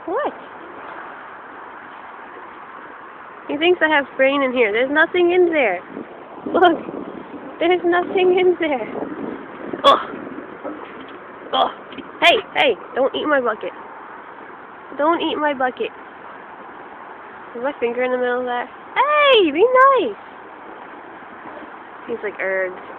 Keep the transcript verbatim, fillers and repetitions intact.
What? He thinks I have brain in here. There's nothing in there. Look. There's nothing in there. Ugh. Ugh. Hey, hey, don't eat my bucket. Don't eat my bucket. Is my finger in the middle of that? Hey, be nice. He's like, erg.